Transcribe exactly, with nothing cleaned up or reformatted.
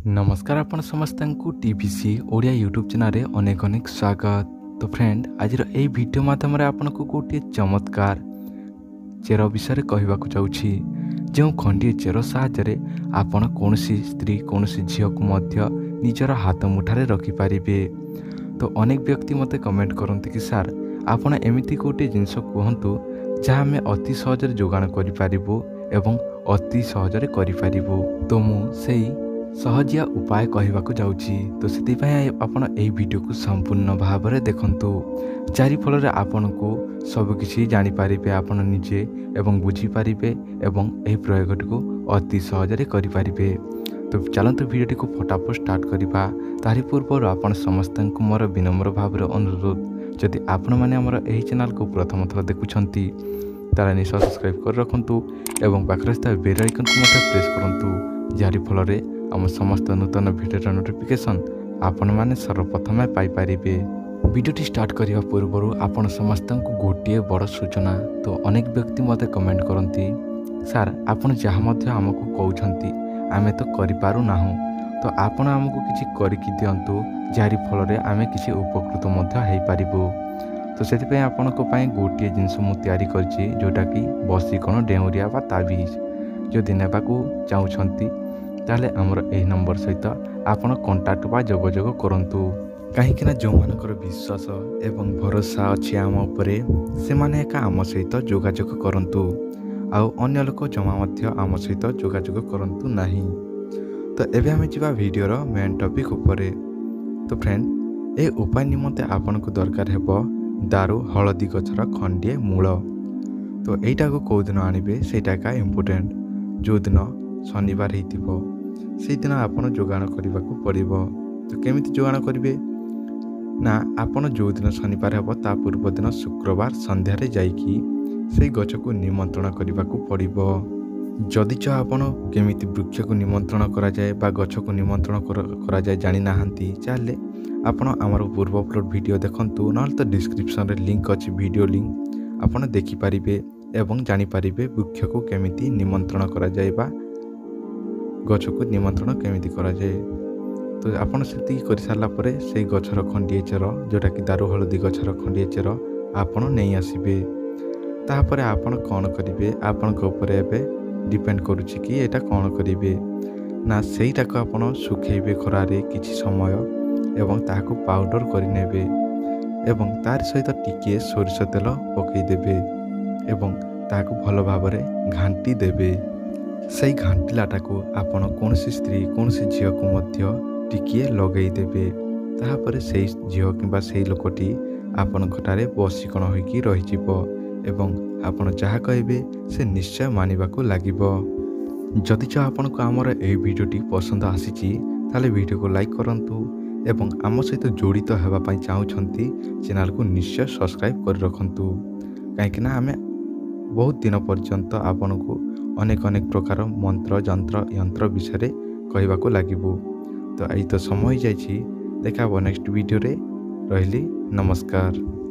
नमस्कार आपण समस्त टीवीसी ओडिया यूट्यूब चैनल रे अनेक अनेक स्वागत। तो फ्रेंड आज ए वीडियो माध्यम आपन को गोटे चमत्कार चेर विषय कहवाक चाहूँगी। जो खंडीय चेर साहाय्य आपण कौन स्त्री कौन झील को मध्य निजर हाथ मुठारे रखिपारे। तो अनेक व्यक्ति मत कमेंट करते कि सार आपण एमती गोटे जिनस कहतु जहाँ आम अति सहज जोगाण करूँ एवं अति सहज करूँ। तो मुझे सहजिया उपाय कहवाक जाऊँगी। तो से आपण यही वीडियो को संपूर्ण भाव में देखंतु जारी फल आपण को सबकि जानीपारे आपण निजे एवं बुझीपारे एवं यही प्रयोग को अति सहज करें। तो चलतु वीडियो को फटाफट स्टार्ट करवा। तारी पूर्व आपण समस्त को मोर विनम्र भाव में अनुरोध, जदि आपण मैंने आमर यही चैनल को प्रथम थर देखुंती तारा निश्चय सब्सक्राइब कर रखु एवं पाखे बेल आइकन को प्रेस करूँ, जारी फल आम समस्त नूतन भिडियो नोटिफिकेशन आपण मैंने सर्वप्रथम पाइपर। वीडियोटी स्टार्ट करने पूर्व आपण समस्त को गोटे बड़ सूचना। तो अनेक व्यक्ति मत कमेंट करती सार आपण जहाँ आमको कहते आमे तो करूँ ना, तो आपण आमको किसी करके दिंतु जारी फल आमे किसी उपकृत हो पारू। तो से आपण गोटे जिनस मुझे तैयारी जोटा कि बसीकण डेउरिया बा ताबीज जदि नेबाकू चाहूँगी ताले आमर एही नंबर सहित आपण कांटेक्ट बा जोगाजोग करंतु। कहीं जो मानकर विश्वास एवं भरोसा अच्छी आम उपरे से माने एका आम सहित जोगाजोग करंतु, आउ अन्य लोक जमा मध्य आम सहित जोगाजोग करंतु नाही। तो एबे हमें जीवा वीडियोर मेन टॉपिक उपरे। तो फ्रेंड ए उपाय निमंते आपन को दरकार हेबो दारू हलदी गछर खंडे मूल। तो एटा को कौ दिन आनिबे सेटा का इम्पोर्टेंट। जो दिन शनिवार होइतिबो से दिन आपन जोगाण करने को पड़ो। तो केमिति जोगाण करेंगे ना, आपन जो दिन शनिवार हे ता पूर्व दिन शुक्रवार संध्यारे जाइकी से गछ को निमंत्रण करने को पड़ो। जदि च आपन केमिति वृक्ष को निमंत्रण करा जाए बा गछ को निमंत्रण करा जाए जानी नाहंती चाहे आपन आमर पूर्व अपलोड वीडियो देखंतु, न तो डिस्क्रिप्शन रे लिंक अच्छी वीडियो लिंक आपन देखि पारिबे एवं जानी पारिबे वृक्ष को केमिति निमंत्रण करा जाए बा गछ को निमंत्रण केमिति करा जाए। तो आपन से कर सारा पर से गछर खंडीए चेर जोटा कि दारू हलदी गछर खंडीए चेर आपन नहीं आसबे। तापर आपन कौन करेंगे आपण एबे डिपेंड करुछि कि एटा कौन करेंगे ना, सेटा को आपन सुखेबे खरारे किछि समय एवं ताहाको पाउडर करिनेबे एवं तार सहित टिके सोरिष तेल पकईदेवे एवं ताहाको भल भाव में घांटी देबे। से घांटिलाटा को आपण कौन स्त्री कौन झील को मध्य टिके लगई देबे। ताहापर से झील किंबा से लोकटी आपण घटारे बसीकण होइकी रहिजिवो एवं आपण जहाँ कहबे से निश्चय मानिबाको लागिबो। जदि च आपण को आमर ए वीडियोटी पसंद आसीची ताले वीडियो को लाइक करंतु एवं आम सहित जोड़ित हेबा पई चाहूछंती चैनल को निश्चय सब्सक्राइब कर रखंतु। काहेकि ना आमे बहुत दिन पर्यंत आपण को अनेक अनेक प्रकार मंत्र जंत्र यंत्र विषय कहवाक लागिबु। तो आई तो समय जाइछि, देखा नेक्स्ट वीडियो रे। रहिली नमस्कार।